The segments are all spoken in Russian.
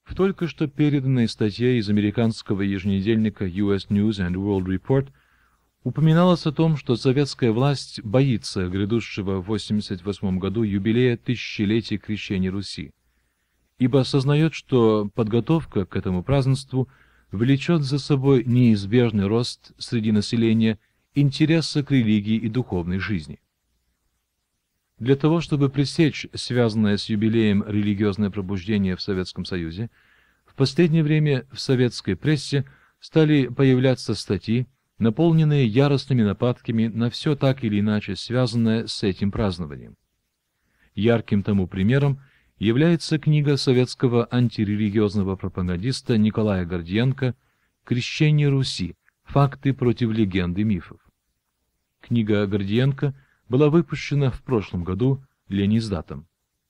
В только что переданной статье из американского еженедельника US News and World Report упоминалось о том, что советская власть боится грядущего в 1988 году юбилея тысячелетия крещения Руси, ибо осознает, что подготовка к этому празднеству влечет за собой неизбежный рост среди населения интереса к религии и духовной жизни. Для того, чтобы пресечь связанное с юбилеем религиозное пробуждение в Советском Союзе, в последнее время в советской прессе стали появляться статьи, наполненные яростными нападками на все так или иначе связанное с этим празднованием. Ярким тому примером является книга советского антирелигиозного пропагандиста Николая Гордиенко «Крещение Руси. Факты против легенд и мифов». Книга Гордиенко была выпущена в прошлом году Лениздатом.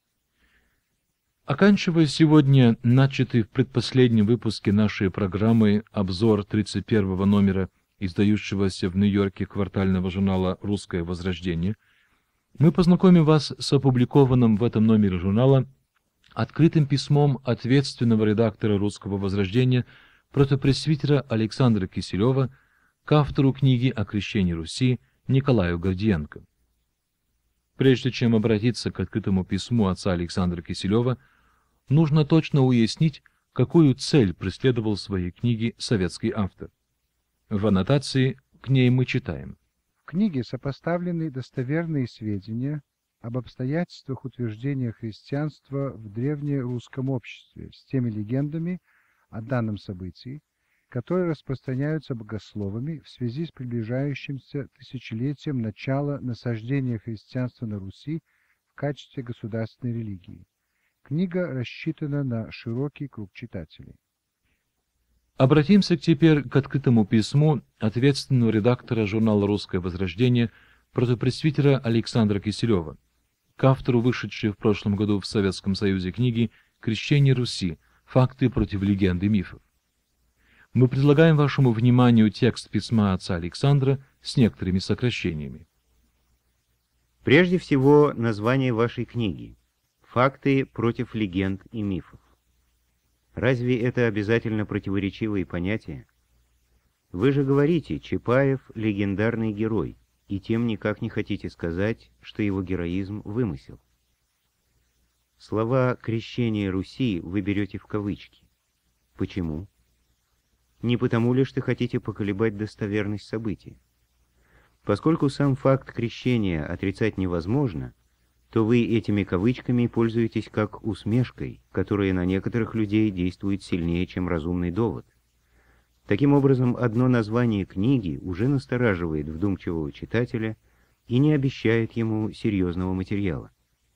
Оканчивая сегодня начатый в предпоследнем выпуске нашей программы обзор 31-го номера издающегося в Нью-Йорке квартального журнала «Русское Возрождение», мы познакомим вас с опубликованным в этом номере журнала открытым письмом ответственного редактора «Русского Возрождения» протопресвитера Александра Киселева к автору книги о крещении Руси Николаю Гордиенко. Прежде чем обратиться к открытому письму отца Александра Киселева, нужно точно уяснить, какую цель преследовал в своей книге советский автор. В аннотации к ней мы читаем. В книге сопоставлены достоверные сведения об обстоятельствах утверждения христианства в древнерусском обществе с теми легендами о данном событии, которые распространяются богословами в связи с приближающимся тысячелетием начала насаждения христианства на Руси в качестве государственной религии. Книга рассчитана на широкий круг читателей. Обратимся теперь к открытому письму ответственного редактора журнала «Русское Возрождение» протопресвитера Александра Киселева, к автору вышедшей в прошлом году в Советском Союзе книги «Крещение Руси. Факты против легенд и мифов». Мы предлагаем вашему вниманию текст письма отца Александра с некоторыми сокращениями. Прежде всего, название вашей книги «Факты против легенд и мифов». Разве это обязательно противоречивые понятия? Вы же говорите, Чапаев – легендарный герой, и тем никак не хотите сказать, что его героизм – вымысел. Слова «крещение Руси» вы берете в кавычки. Почему? Не потому ли, что хотите поколебать достоверность события? Поскольку сам факт крещения отрицать невозможно, то вы этими кавычками пользуетесь как усмешкой, которая на некоторых людей действует сильнее, чем разумный довод. Таким образом, одно название книги уже настораживает вдумчивого читателя и не обещает ему серьезного материала.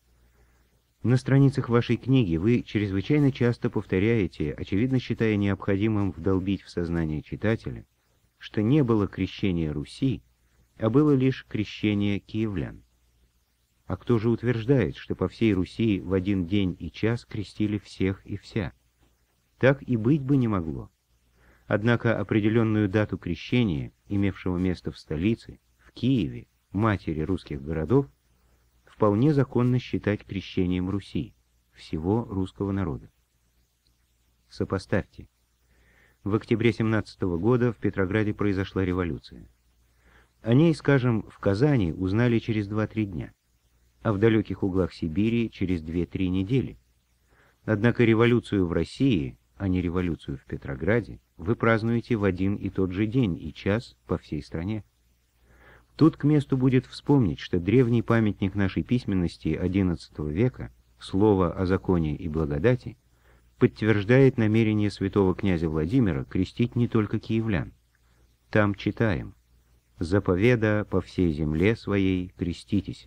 На страницах вашей книги вы чрезвычайно часто повторяете, очевидно считая необходимым вдолбить в сознание читателя, что не было крещения Руси, а было лишь крещение киевлян. А кто же утверждает, что по всей Руси в один день и час крестили всех и вся? Так и быть бы не могло. Однако определенную дату крещения, имевшего место в столице, в Киеве, матери русских городов, вполне законно считать крещением Руси, всего русского народа. Сопоставьте. В октябре 17 года в Петрограде произошла революция. О ней, скажем, в Казани узнали через 2-3 дня, а в далеких углах Сибири через 2-3 недели. Однако революцию в России, а не революцию в Петрограде, вы празднуете в один и тот же день и час по всей стране. Тут к месту будет вспомнить, что древний памятник нашей письменности XI века, слово о законе и благодати, подтверждает намерение святого князя Владимира крестить не только киевлян. Там читаем: «Заповеда по всей земле своей креститесь».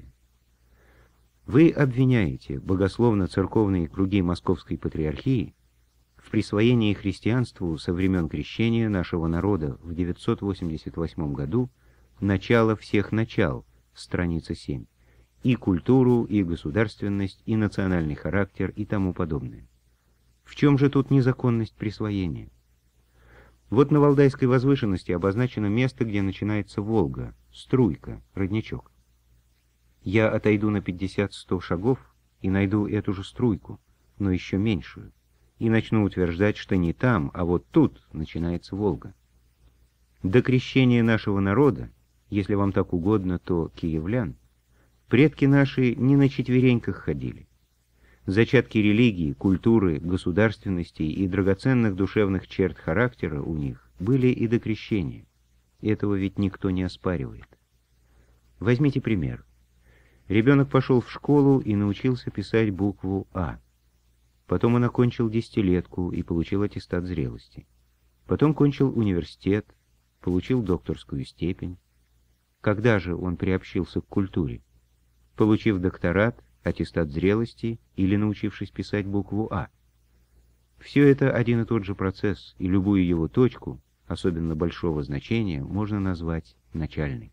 Вы обвиняете богословно-церковные круги Московской Патриархии в присвоении христианству со времен крещения нашего народа в 988 году начало всех начал, страница 7, и культуру, и государственность, и национальный характер, и тому подобное. В чем же тут незаконность присвоения? Вот на Валдайской возвышенности обозначено место, где начинается Волга, струйка, родничок. Я отойду на 50-100 шагов и найду эту же струйку, но еще меньшую, и начну утверждать, что не там, а вот тут начинается Волга. До крещения нашего народа, если вам так угодно, то киевлян, предки наши не на четвереньках ходили. Зачатки религии, культуры, государственности и драгоценных душевных черт характера у них были и до крещения. Этого ведь никто не оспаривает. Возьмите пример. Ребенок пошел в школу и научился писать букву «А». Потом он окончил десятилетку и получил аттестат зрелости. Потом кончил университет, получил докторскую степень. Когда же он приобщился к культуре? Получив докторат, аттестат зрелости или научившись писать букву «А». Все это один и тот же процесс, и любую его точку, особенно большого значения, можно назвать начальной.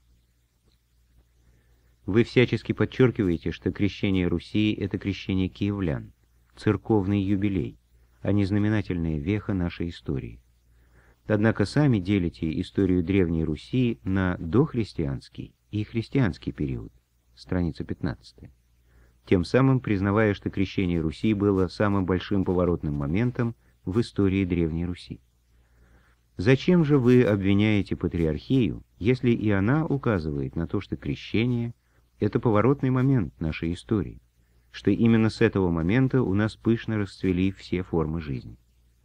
Вы всячески подчеркиваете, что крещение Руси — это крещение киевлян, церковный юбилей, а не знаменательная веха нашей истории. Однако сами делите историю Древней Руси на дохристианский и христианский период, страница 15, тем самым признавая, что крещение Руси было самым большим поворотным моментом в истории Древней Руси. Зачем же вы обвиняете патриархию, если и она указывает на то, что крещение — это поворотный момент нашей истории, что именно с этого момента у нас пышно расцвели все формы жизни?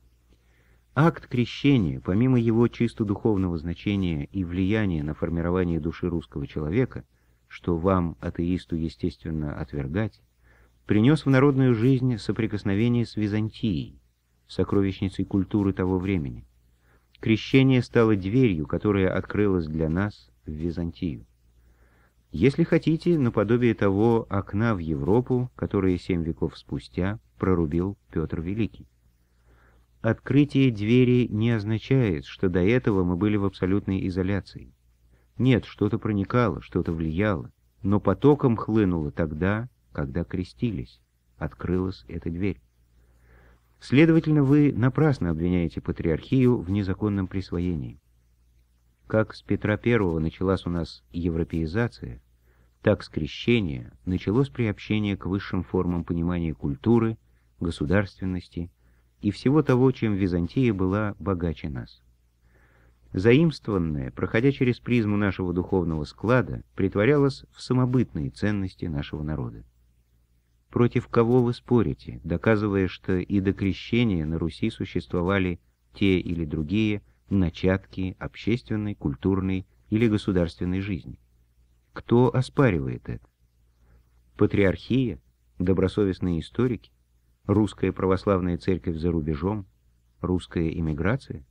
Акт крещения, помимо его чисто духовного значения и влияния на формирование души русского человека, что вам, атеисту, естественно, отвергать, принес в народную жизнь соприкосновение с Византией, сокровищницей культуры того времени. Крещение стало дверью, которая открылась для нас в Византию. Если хотите, наподобие того окна в Европу, которое 7 веков спустя прорубил Петр Великий. Открытие двери не означает, что до этого мы были в абсолютной изоляции. Нет, что-то проникало, что-то влияло, но потоком хлынуло тогда, когда крестились, открылась эта дверь. Следовательно, вы напрасно обвиняете патриархию в незаконном присвоении. Как с Петра I началась у нас европеизация, так с крещения началось приобщение к высшим формам понимания культуры, государственности и всего того, чем Византия была богаче нас. Заимствованное, проходя через призму нашего духовного склада, притворялось в самобытные ценности нашего народа. Против кого вы спорите, доказывая, что и до крещения на Руси существовали те или другие начатки общественной, культурной или государственной жизни? Кто оспаривает это? Патриархия, добросовестные историки, русская православная церковь за рубежом, русская эмиграция?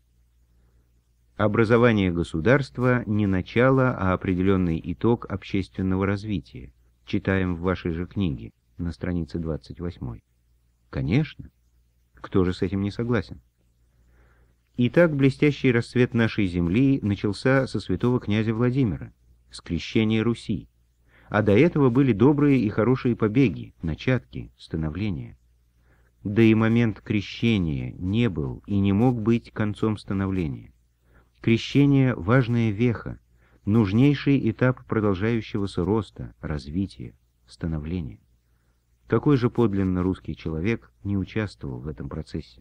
Образование государства не начало, а определенный итог общественного развития. Читаем в вашей же книге на странице 28. Конечно. Кто же с этим не согласен? Итак, блестящий расцвет нашей земли начался со святого князя Владимира, с крещения Руси, а до этого были добрые и хорошие побеги, начатки, становления. Да и момент крещения не был и не мог быть концом становления. Крещение — важная веха, нужнейший этап продолжающегося роста, развития, становления. Какой же подлинно русский человек не участвовал в этом процессе?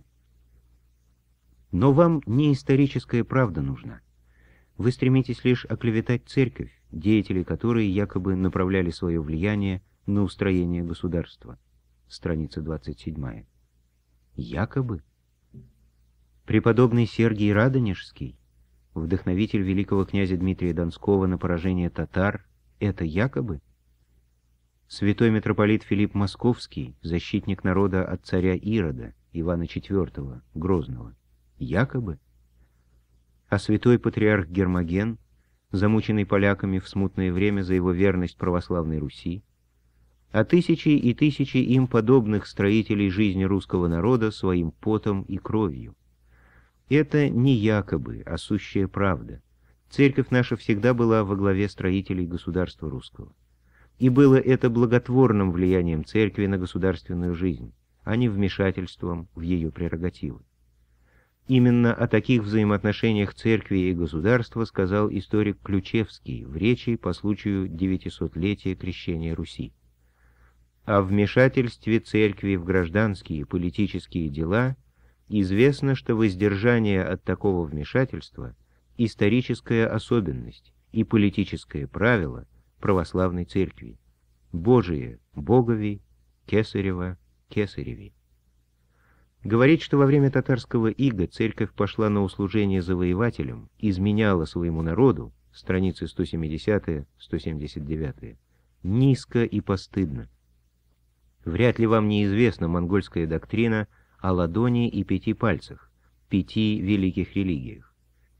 Но вам не историческая правда нужна. Вы стремитесь лишь оклеветать церковь, деятели которой якобы направляли свое влияние на устроение государства. Страница 27. Якобы? Преподобный Сергий Радонежский, вдохновитель великого князя Дмитрия Донского на поражение татар, это якобы? Святой митрополит Филипп Московский, защитник народа от царя Ирода, Ивана IV, Грозного, якобы? А святой патриарх Гермоген, замученный поляками в смутное время за его верность православной Руси, а тысячи и тысячи им подобных строителей жизни русского народа своим потом и кровью. Это не якобы, а сущая правда. Церковь наша всегда была во главе строителей государства русского. И было это благотворным влиянием церкви на государственную жизнь, а не вмешательством в ее прерогативы. Именно о таких взаимоотношениях церкви и государства сказал историк Ключевский в речи по случаю 900-летия крещения Руси. О вмешательстве церкви в гражданские и политические дела Известно, что воздержание от такого вмешательства – историческая особенность и политическое правило православной церкви. Божие – Богови, Кесарева – Кесареви. Говорить, что во время татарского ига церковь пошла на услужение завоевателям, изменяла своему народу, страницы 170-179, низко и постыдно. Вряд ли вам неизвестна монгольская доктрина о ладони и 5 пальцах, 5 великих религиях.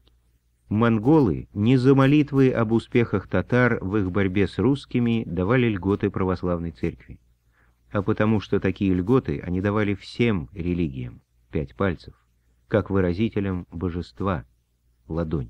Монголы не за молитвы об успехах татар в их борьбе с русскими давали льготы православной церкви, а потому что такие льготы они давали всем религиям, 5 пальцев, как выразителям божества, ладонь.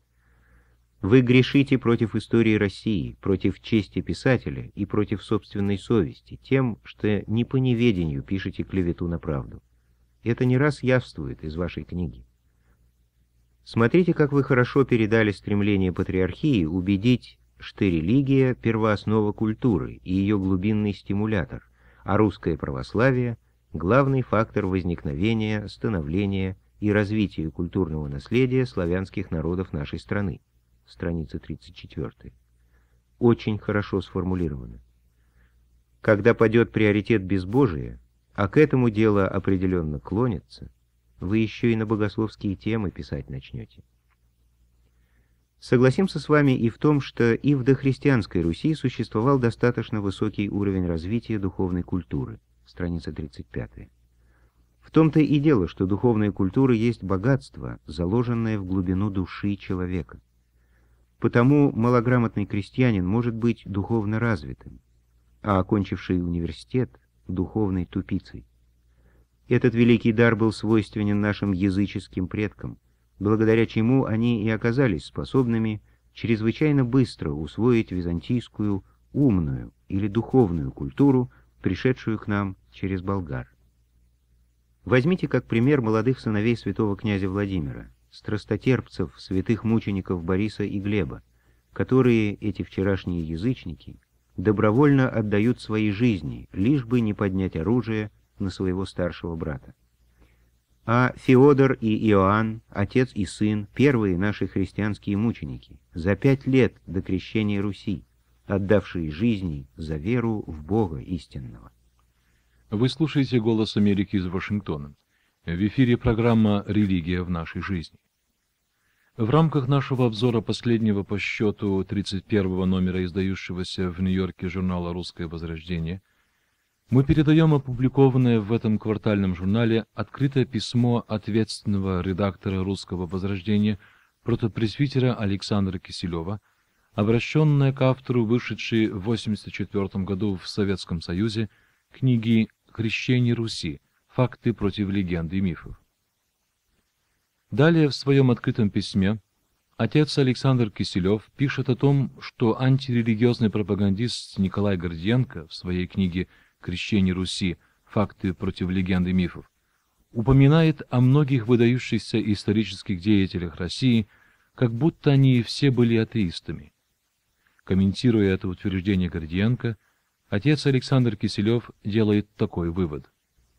Вы грешите против истории России, против чести писателя и против собственной совести, тем, что не по неведению пишете клевету на правду. Это не раз явствует из вашей книги. Смотрите, как вы хорошо передали стремление патриархии убедить, что религия – первооснова культуры и ее глубинный стимулятор, а русское православие – главный фактор возникновения, становления и развития культурного наследия славянских народов нашей страны. Страница 34. Очень хорошо сформулировано. Когда падет приоритет безбожия, а к этому дело определенно клонится, вы еще и на богословские темы писать начнете. Согласимся с вами и в том, что и в дохристианской Руси существовал достаточно высокий уровень развития духовной культуры. Страница 35. В том-то и дело, что духовная культура есть богатство, заложенное в глубину души человека. Потому малограмотный крестьянин может быть духовно развитым, а окончивший университет – духовной тупицей. Этот великий дар был свойственен нашим языческим предкам, благодаря чему они и оказались способными чрезвычайно быстро усвоить византийскую умную или духовную культуру, пришедшую к нам через болгар. Возьмите как пример молодых сыновей святого князя Владимира, страстотерпцев, святых мучеников Бориса и Глеба, которые, эти вчерашние язычники, добровольно отдают свои жизни, лишь бы не поднять оружие на своего старшего брата. А Феодор и Иоанн, отец и сын, первые наши христианские мученики, за 5 лет до крещения Руси, отдавшие жизни за веру в Бога истинного. Вы слушаете «Голос Америки» из Вашингтона. В эфире программа «Религия в нашей жизни». В рамках нашего обзора последнего по счету 31-го номера издающегося в Нью-Йорке журнала «Русское возрождение» мы передаем опубликованное в этом квартальном журнале открытое письмо ответственного редактора «Русского возрождения» протопресвитера Александра Киселева, обращенное к автору, вышедшей в 1984 году в Советском Союзе, книги «Крещение Руси. Факты против легенд и мифов». Далее в своем открытом письме отец Александр Киселев пишет о том, что антирелигиозный пропагандист Николай Гордиенко в своей книге «Крещение Руси. Факты против легенд и мифов» упоминает о многих выдающихся исторических деятелях России, как будто они все были атеистами. Комментируя это утверждение Гордиенко, отец Александр Киселев делает такой вывод.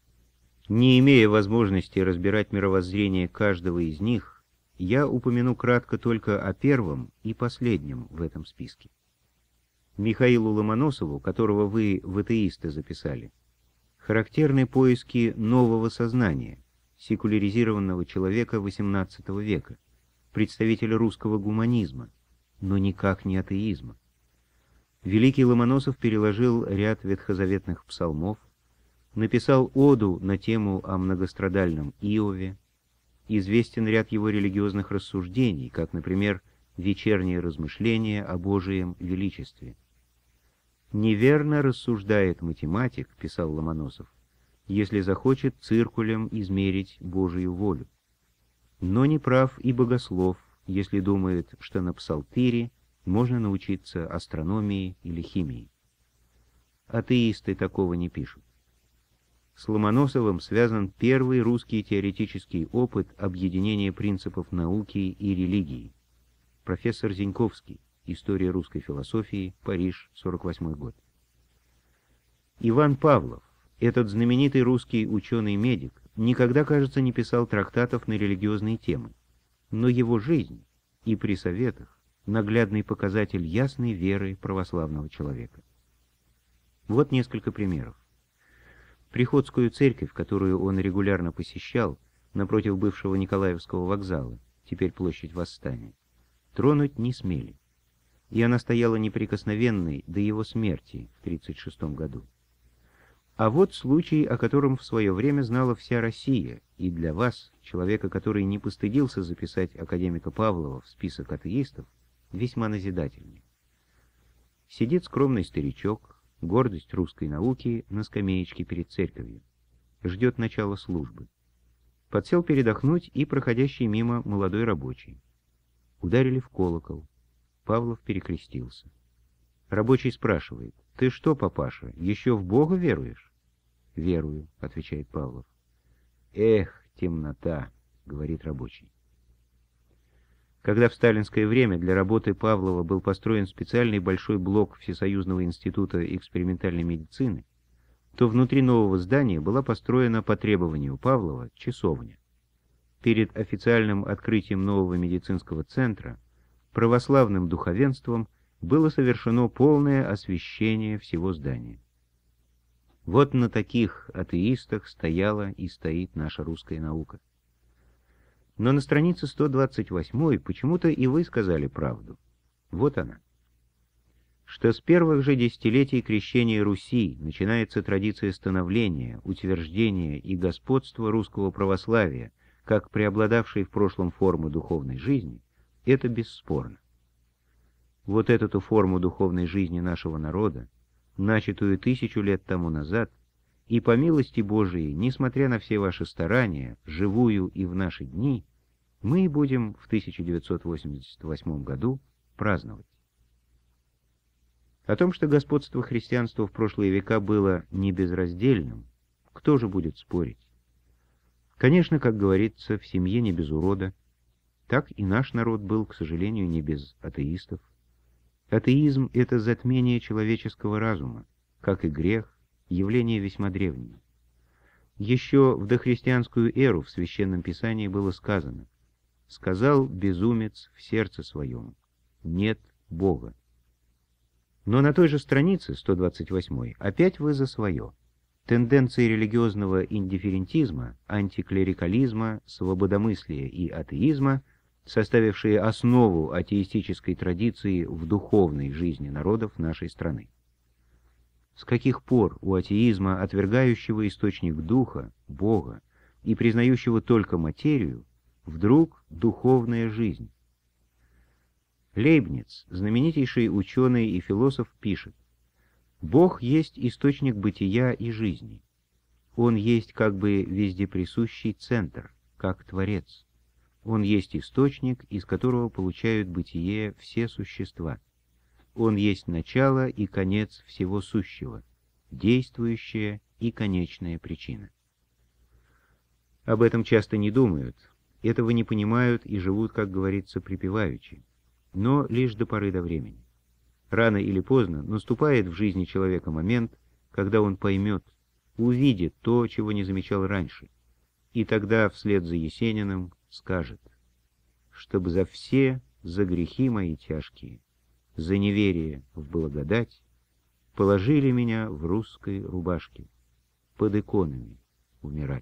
Не имея возможности разбирать мировоззрение каждого из них, я упомяну кратко только о первом и последнем в этом списке. Михаилу Ломоносову, которого вы в атеисты записали, характерны поиски нового сознания, секуляризированного человека XVIII века, представителя русского гуманизма, но никак не атеизма. Великий Ломоносов переложил ряд ветхозаветных псалмов, написал оду на тему о многострадальном Иове, известен ряд его религиозных рассуждений, как, например, «Вечерние размышления о Божием величестве». «Неверно рассуждает математик», — писал Ломоносов, «если захочет циркулем измерить Божию волю. Но не прав и богослов, если думает, что на псалтире можно научиться астрономии или химии». Атеисты такого не пишут. С Ломоносовым связан первый русский теоретический опыт объединения принципов науки и религии. Профессор Зеньковский. История русской философии. Париж, 48 год. Иван Павлов, этот знаменитый русский ученый-медик, никогда, кажется, не писал трактатов на религиозные темы, но его жизнь и при советах наглядный показатель ясной веры православного человека. Вот несколько примеров. Приходскую церковь, которую он регулярно посещал, напротив бывшего Николаевского вокзала, теперь площадь Восстания, тронуть не смели, и она стояла неприкосновенной до его смерти в 1936 году. А вот случай, о котором в свое время знала вся Россия, и для вас, человека, который не постыдился записать академика Павлова в список атеистов, весьма назидательный. Сидит скромный старичок, гордость русской науки, на скамеечке перед церковью. Ждет начала службы. Подсел передохнуть и проходящий мимо молодой рабочий. Ударили в колокол. Павлов перекрестился. Рабочий спрашивает: «Ты что, папаша, еще в Бога веруешь?» «Верую», — отвечает Павлов. «Эх, темнота», — говорит рабочий. Когда в сталинское время для работы Павлова был построен специальный большой блок Всесоюзного института экспериментальной медицины, то внутри нового здания была построена по требованию Павлова часовня. Перед официальным открытием нового медицинского центра православным духовенством было совершено полное освящение всего здания. Вот на таких атеистах стояла и стоит наша русская наука. Но на странице 128 почему-то и вы сказали правду. Вот она. Что с первых же десятилетий крещения Руси начинается традиция становления, утверждения и господства русского православия, как преобладавшей в прошлом формы духовной жизни, это бесспорно. Вот эту форму духовной жизни нашего народа, начатую 1000 лет тому назад, и по милости Божией, несмотря на все ваши старания, живую и в наши дни, мы будем в 1988 году праздновать. О том, что господство христианства в прошлые века было не безраздельным, кто же будет спорить? Конечно, как говорится, в семье не без урода, так и наш народ был, к сожалению, не без атеистов. Атеизм — это затмение человеческого разума, как и грех, явление весьма древнее. Еще в дохристианскую эру в Священном Писании было сказано: «Сказал безумец в сердце своем: нет Бога». Но на той же странице, 128, опять вы за свое. Тенденции религиозного индифферентизма, антиклерикализма, свободомыслия и атеизма, составившие основу атеистической традиции в духовной жизни народов нашей страны. С каких пор у атеизма, отвергающего источник духа, Бога, и признающего только материю, вдруг духовная жизнь? Лейбниц, знаменитейший ученый и философ, пишет: «Бог есть источник бытия и жизни. Он есть как бы вездеприсущий центр, как Творец. Он есть источник, из которого получают бытие все существа. Он есть начало и конец всего сущего, действующая и конечная причина». Об этом часто не думают, этого не понимают и живут, как говорится, припеваючи, но лишь до поры до времени. Рано или поздно наступает в жизни человека момент, когда он поймет, увидит то, чего не замечал раньше, и тогда вслед за Есениным скажет: «Чтобы за грехи мои тяжкие, за неверие в благодать, положили меня в русской рубашке, под иконами умирать».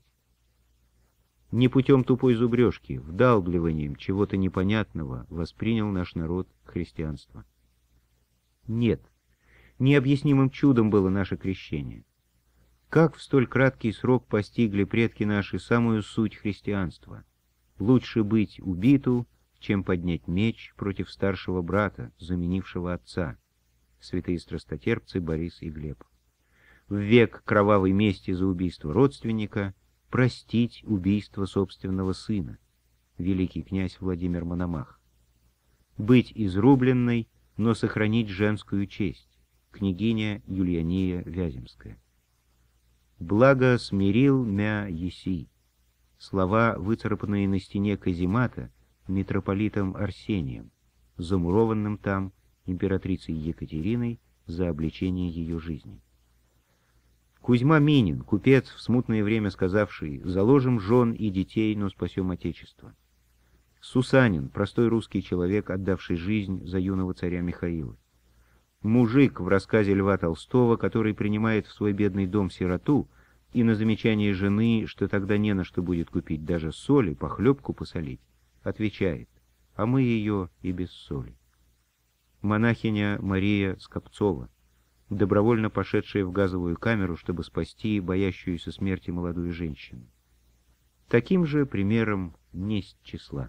Не путем тупой зубрежки, вдалбливанием чего-то непонятного воспринял наш народ христианство. Нет, необъяснимым чудом было наше крещение. Как в столь краткий срок постигли предки наши самую суть христианства? Лучше быть убиту, чем поднять меч против старшего брата, заменившего отца. Святые страстотерпцы Борис и Глеб. В век кровавой мести за убийство родственника простить убийство собственного сына. Великий князь Владимир Мономах. Быть изрубленной, но сохранить женскую честь. Княгиня Юлиания Вяземская. «Благо смирил мя еси». Слова, выцарапанные на стене каземата митрополитом Арсением, замурованным там императрицей Екатериной за обличение ее жизни. В Кузьма Минин, купец, в смутное время сказавший: «Заложим жен и детей, но спасем Отечество». Сусанин, простой русский человек, отдавший жизнь за юного царя Михаила. Мужик в рассказе Льва Толстого, который принимает в свой бедный дом сироту, и на замечание жены, что тогда не на что будет купить даже соли, похлебку посолить, отвечает: «А мы ее и без соли». Монахиня Мария Скопцова, добровольно пошедшая в газовую камеру, чтобы спасти боящуюся смерти молодую женщину. Таким же примером несть числа.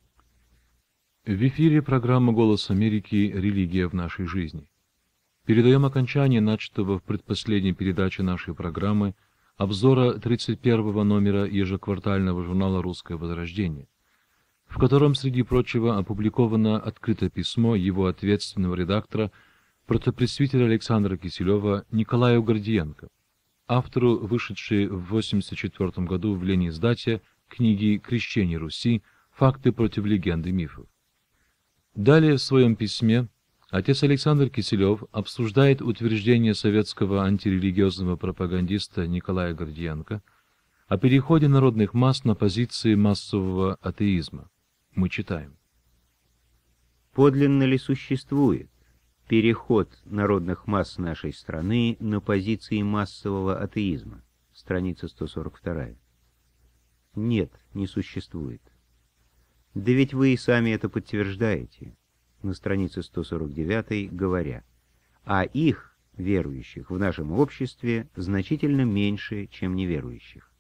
В эфире программа «Голос Америки. Религия в нашей жизни». Передаем окончание начатого в предпоследней передаче нашей программы обзора 31-го номера ежеквартального журнала «Русское возрождение», в котором, среди прочего, опубликовано открытое письмо его ответственного редактора, протопресвитера Александра Киселева Николаю Гордиенко, автору вышедшей в 1984 году в Лениздате книги «Крещение Руси. Факты против легенд и мифов». Далее в своем письме отец Александр Киселев обсуждает утверждение советского антирелигиозного пропагандиста Николая Гордиенко о переходе народных масс на позиции массового атеизма. Мы читаем. Подлинно ли существует переход народных масс нашей страны на позиции массового атеизма? Страница 142. Нет, не существует. Да ведь вы и сами это подтверждаете, на странице 149, говоря: а их, верующих, в нашем обществе значительно меньше, чем неверующих.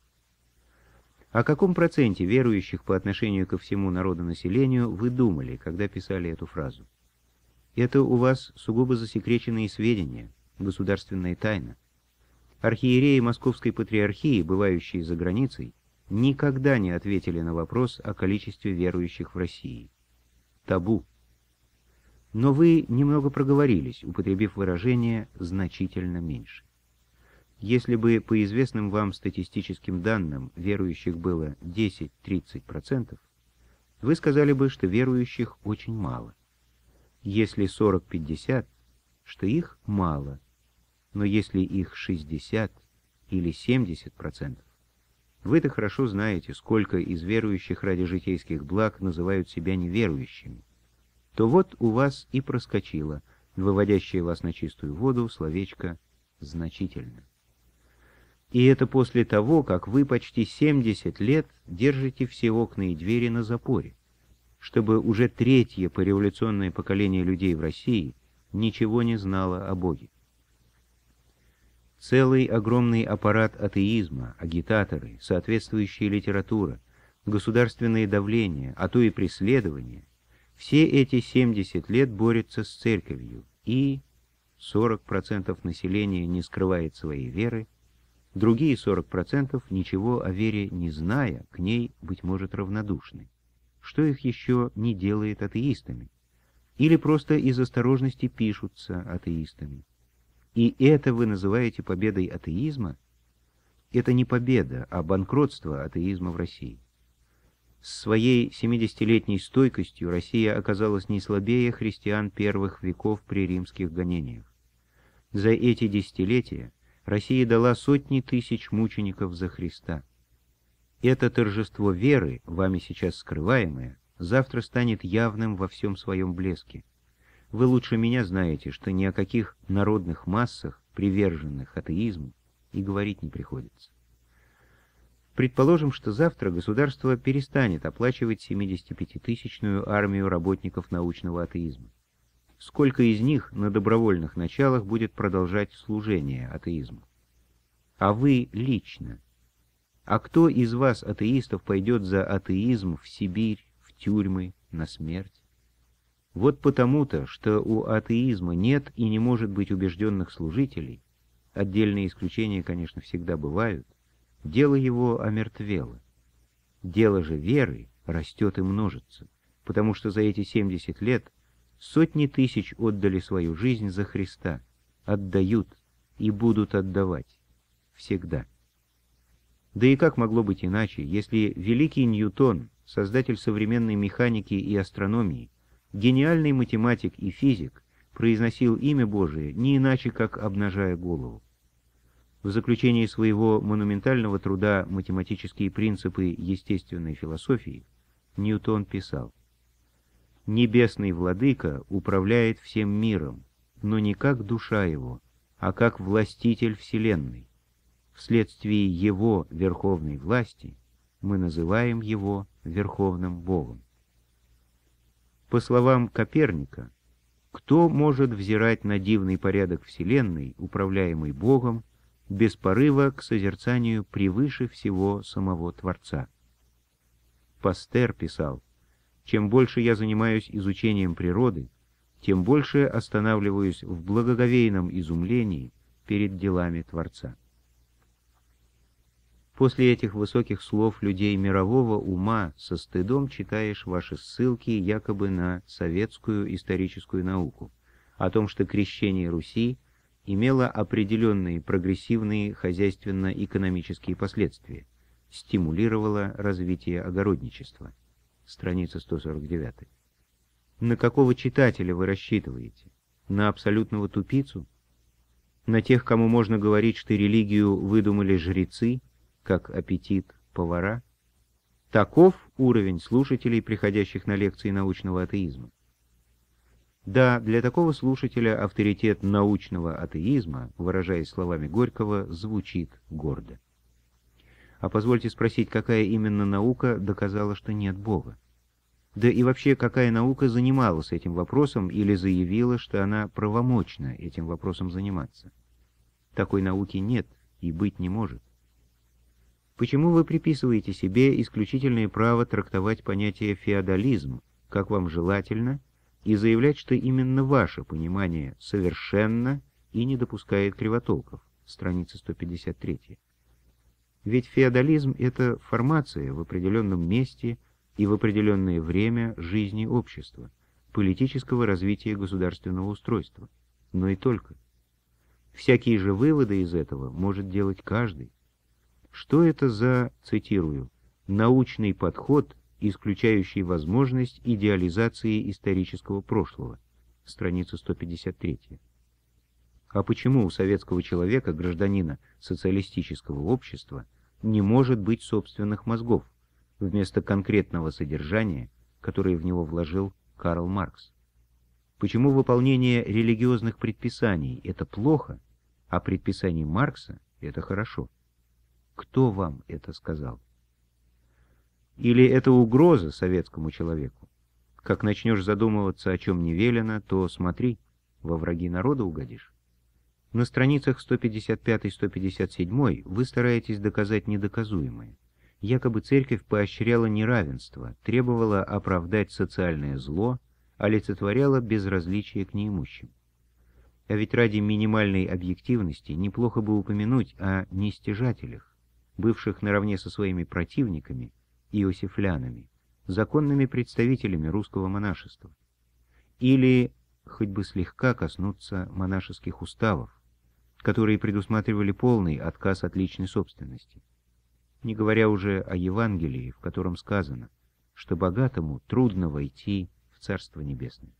О каком проценте верующих по отношению ко всему народонаселению вы думали, когда писали эту фразу? Это у вас сугубо засекреченные сведения, государственная тайна. Архиереи Московской Патриархии, бывающие за границей, никогда не ответили на вопрос о количестве верующих в России. Табу. Но вы немного проговорились, употребив выражение «значительно меньше». Если бы по известным вам статистическим данным верующих было 10-30%, вы сказали бы, что верующих очень мало. Если 40-50%, что их мало. Но если их 60 или 70%, вы-то хорошо знаете, сколько из верующих ради житейских благ называют себя неверующими, то вот у вас и проскочило, выводящее вас на чистую воду, словечко «значительно». И это после того, как вы почти 70 лет держите все окна и двери на запоре, чтобы уже третье пореволюционное поколение людей в России ничего не знало о Боге. Целый огромный аппарат атеизма, агитаторы, соответствующая литература, государственное давление, а то и преследование, все эти 70 лет борются с церковью, и 40% населения не скрывает своей веры, другие 40%, ничего о вере не зная, к ней, быть может, равнодушны, что их еще не делает атеистами, или просто из осторожности пишутся атеистами. И это вы называете победой атеизма? Это не победа, а банкротство атеизма в России. С своей 70-летней стойкостью Россия оказалась не слабее христиан первых веков при римских гонениях. За эти десятилетия Россия дала сотни тысяч мучеников за Христа. Это торжество веры, вами сейчас скрываемое, завтра станет явным во всем своем блеске. Вы лучше меня знаете, что ни о каких народных массах, приверженных атеизму, и говорить не приходится. Предположим, что завтра государство перестанет оплачивать 75-тысячную армию работников научного атеизма. Сколько из них на добровольных началах будет продолжать служение атеизму? А вы лично? А кто из вас, атеистов, пойдет за атеизм в Сибирь, в тюрьмы, на смерть? Вот потому-то, что у атеизма нет и не может быть убежденных служителей, отдельные исключения, конечно, всегда бывают, дело его омертвело. Дело же веры растет и множится, потому что за эти 70 лет сотни тысяч отдали свою жизнь за Христа, отдают и будут отдавать. Всегда. Да и как могло быть иначе, если великий Ньютон, создатель современной механики и астрономии, гениальный математик и физик, произносил имя Божие не иначе, как обнажая голову. В заключении своего монументального труда «Математические принципы естественной философии» Ньютон писал: «Небесный владыка управляет всем миром, но не как душа его, а как властитель вселенной. Вследствие его верховной власти мы называем его Верховным Богом». По словам Коперника, кто может взирать на дивный порядок вселенной, управляемый Богом, без порыва к созерцанию превыше всего самого Творца? Пастер писал: «Чем больше я занимаюсь изучением природы, тем больше останавливаюсь в благоговейном изумлении перед делами Творца». После этих высоких слов людей мирового ума со стыдом читаешь ваши ссылки якобы на советскую историческую науку о том, что крещение Руси имело определенные прогрессивные хозяйственно-экономические последствия, стимулировало развитие огородничества. Страница 149. На какого читателя вы рассчитываете? На абсолютного тупицу? На тех, кому можно говорить, что религию выдумали жрецы, как аппетит повара? Таков уровень слушателей, приходящих на лекции научного атеизма. Да, для такого слушателя авторитет научного атеизма, выражаясь словами Горького, звучит гордо. А позвольте спросить, какая именно наука доказала, что нет Бога? Да и вообще, какая наука занималась этим вопросом или заявила, что она правомочна этим вопросом заниматься? Такой науки нет и быть не может. Почему вы приписываете себе исключительное право трактовать понятие «феодализм», как вам желательно, и заявлять, что именно ваше понимание совершенно и не допускает кривотолков? Страница 153. Ведь феодализм — это формация в определенном месте и в определенное время жизни общества, политического развития государственного устройства, но и только. Всякие же выводы из этого может делать каждый. Что это за, цитирую, «научный подход, исключающий возможность идеализации исторического прошлого», страница 153. А почему у советского человека, гражданина социалистического общества, не может быть собственных мозгов, вместо конкретного содержания, которое в него вложил Карл Маркс? Почему выполнение религиозных предписаний — это плохо, а предписаний Маркса — это хорошо? Кто вам это сказал? Или это угроза советскому человеку? Как начнешь задумываться, о чем не велено, то смотри, во враги народа угодишь. На страницах 155-157 вы стараетесь доказать недоказуемое. Якобы церковь поощряла неравенство, требовала оправдать социальное зло, олицетворяла безразличие к неимущим. А ведь ради минимальной объективности неплохо бы упомянуть о нестяжателях, бывших наравне со своими противниками, иосифлянами, законными представителями русского монашества. Или хоть бы слегка коснуться монашеских уставов, которые предусматривали полный отказ от личной собственности. Не говоря уже о Евангелии, в котором сказано, что богатому трудно войти в Царство Небесное.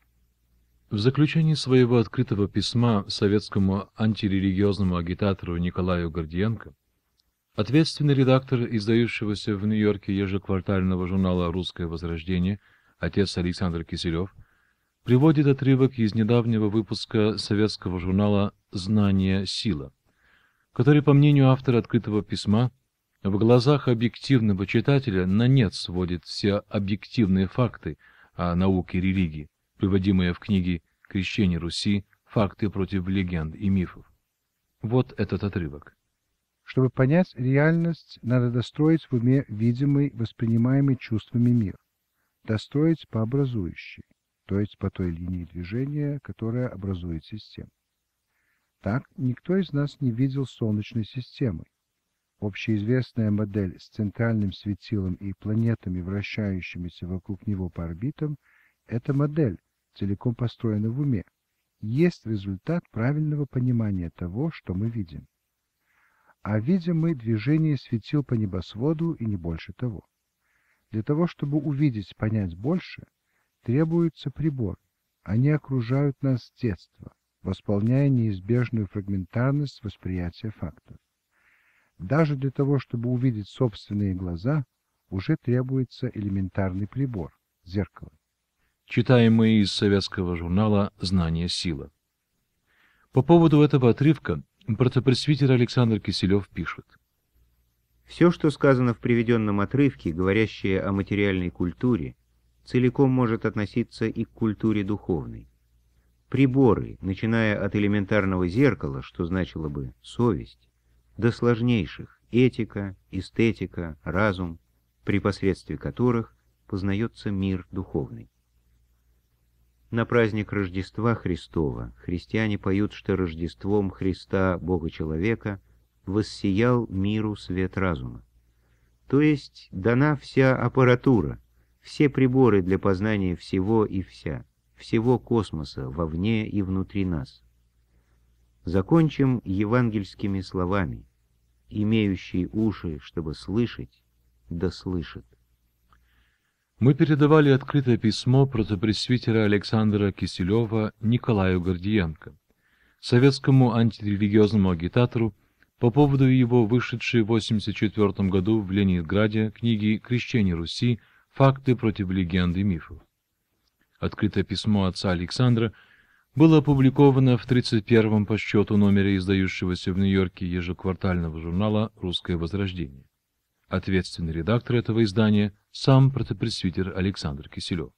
В заключении своего открытого письма советскому антирелигиозному агитатору Николаю Гордиенко ответственный редактор издающегося в Нью-Йорке ежеквартального журнала «Русское возрождение» отец Александр Киселев приводит отрывок из недавнего выпуска советского журнала «Знание – сила», который, по мнению автора открытого письма, в глазах объективного читателя на нет сводит все объективные факты о науке и религии, приводимые в книге «Крещение Руси. Факты против легенд и мифов». Вот этот отрывок. Чтобы понять реальность, надо достроить в уме видимый, воспринимаемый чувствами мир, достроить по образующей, то есть по той линии движения, которая образует систему. Так, никто из нас не видел Солнечной системы. Общеизвестная модель с центральным светилом и планетами, вращающимися вокруг него по орбитам, эта модель, целиком построена в уме, есть результат правильного понимания того, что мы видим. А видим мы движение светил по небосводу и не больше того. Для того, чтобы увидеть, понять больше, требуются приборы. Они окружают нас с детства. восполняя неизбежную фрагментарность восприятия фактов. Даже для того, чтобы увидеть собственные глаза, уже требуется элементарный прибор – зеркало. Читаем мы из советского журнала «Знание – сила». По поводу этого отрывка протопресвитер Александр Киселев пишет. Все, что сказано в приведенном отрывке, говорящее о материальной культуре, целиком может относиться и к культуре духовной. Приборы, начиная от элементарного зеркала, что значило бы совесть, до сложнейших – этика, эстетика, разум, при посредстве которых познается мир духовный. На праздник Рождества Христова христиане поют, что Рождеством Христа, Бога-человека, воссиял миру свет разума. То есть дана вся аппаратура, все приборы для познания всего и вся, всего космоса вовне и внутри нас. Закончим евангельскими словами: «Имеющий уши, чтобы слышать, да слышит». Мы передавали открытое письмо протопресвитера Александра Киселева Николаю Гордиенко, советскому антирелигиозному агитатору, по поводу его вышедшей в 1984 году в Ленинграде книги «Крещение Руси. Факты против легенд и мифов». Открытое письмо отца Александра было опубликовано в 31-м по счету номере издающегося в Нью-Йорке ежеквартального журнала «Русское Возрождение». Ответственный редактор этого издания – сам протопресвитер Александр Киселев.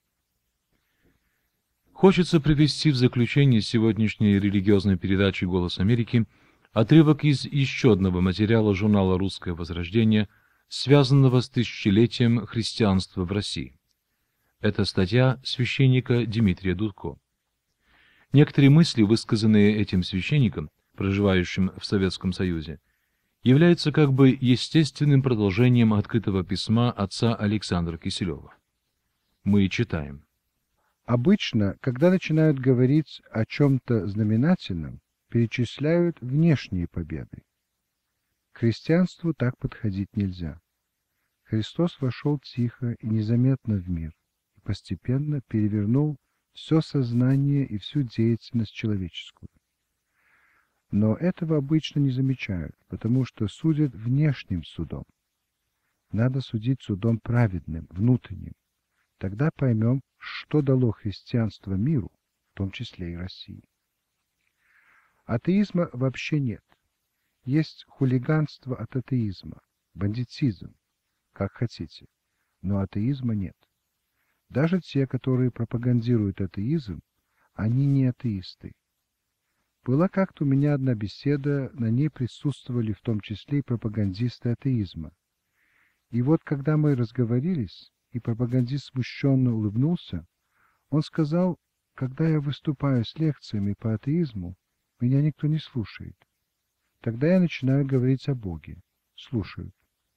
Хочется привести в заключение сегодняшней религиозной передачи «Голос Америки» отрывок из еще одного материала журнала «Русское Возрождение», связанного с тысячелетием христианства в России. Это статья священника Дмитрия Дудко. Некоторые мысли, высказанные этим священником, проживающим в Советском Союзе, являются как бы естественным продолжением открытого письма отца Александра Киселева. Мы читаем. Обычно, когда начинают говорить о чем-то знаменательном, перечисляют внешние победы. К христианству так подходить нельзя. Христос вошел тихо и незаметно в мир и постепенно перевернул все сознание и всю деятельность человеческую. Но этого обычно не замечают, потому что судят внешним судом. Надо судить судом праведным, внутренним. Тогда поймем, что дало христианство миру, в том числе и России. Атеизма вообще нет. Есть хулиганство от атеизма, бандитизм, как хотите, но атеизма нет. Даже те, которые пропагандируют атеизм, они не атеисты. Была как-то у меня одна беседа, на ней присутствовали в том числе и пропагандисты атеизма. И вот когда мы разговорились, и пропагандист смущенно улыбнулся, он сказал: когда я выступаю с лекциями по атеизму, меня никто не слушает. Тогда я начинаю говорить о Боге. Слушают.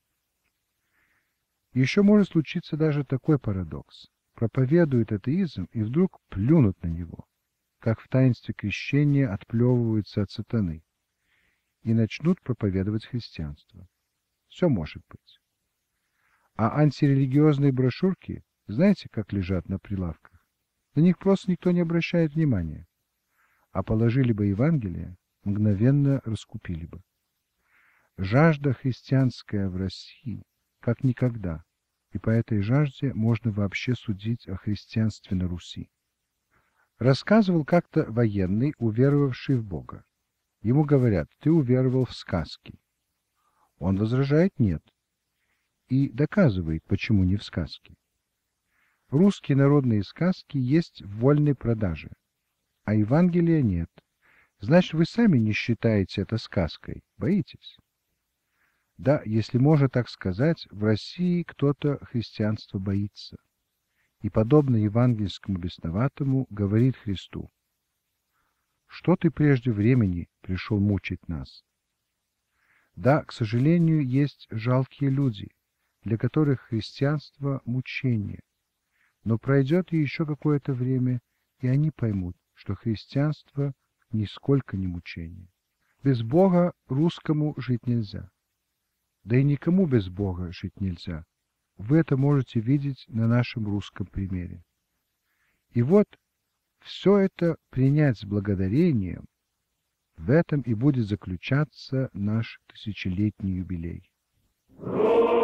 Еще может случиться даже такой парадокс. Проповедуют атеизм и вдруг плюнут на него, как в таинстве крещения отплевываются от сатаны, и начнут проповедовать христианство. Все может быть. А антирелигиозные брошюрки, знаете, как лежат на прилавках? На них просто никто не обращает внимания. А положили бы Евангелие, мгновенно раскупили бы. Жажда христианская в России как никогда, и по этой жажде можно вообще судить о христианстве на Руси. Рассказывал как-то военный, уверовавший в Бога. Ему говорят: ты уверовал в сказки. Он возражает: нет. И доказывает, почему не в сказки. Русские народные сказки есть в вольной продаже, а Евангелия нет. Значит, вы сами не считаете это сказкой, боитесь? Да, если можно так сказать, в России кто-то христианства боится. И, подобно евангельскому бесноватому, говорит Христу: что ты прежде времени пришел мучить нас? Да, к сожалению, есть жалкие люди, для которых христианство — мучение. Но пройдет еще какое-то время, и они поймут, что христианство нисколько не мучение. Без Бога русскому жить нельзя. Да и никому без Бога жить нельзя. Вы это можете видеть на нашем русском примере. И вот все это принять с благодарением, в этом и будет заключаться наш тысячелетний юбилей.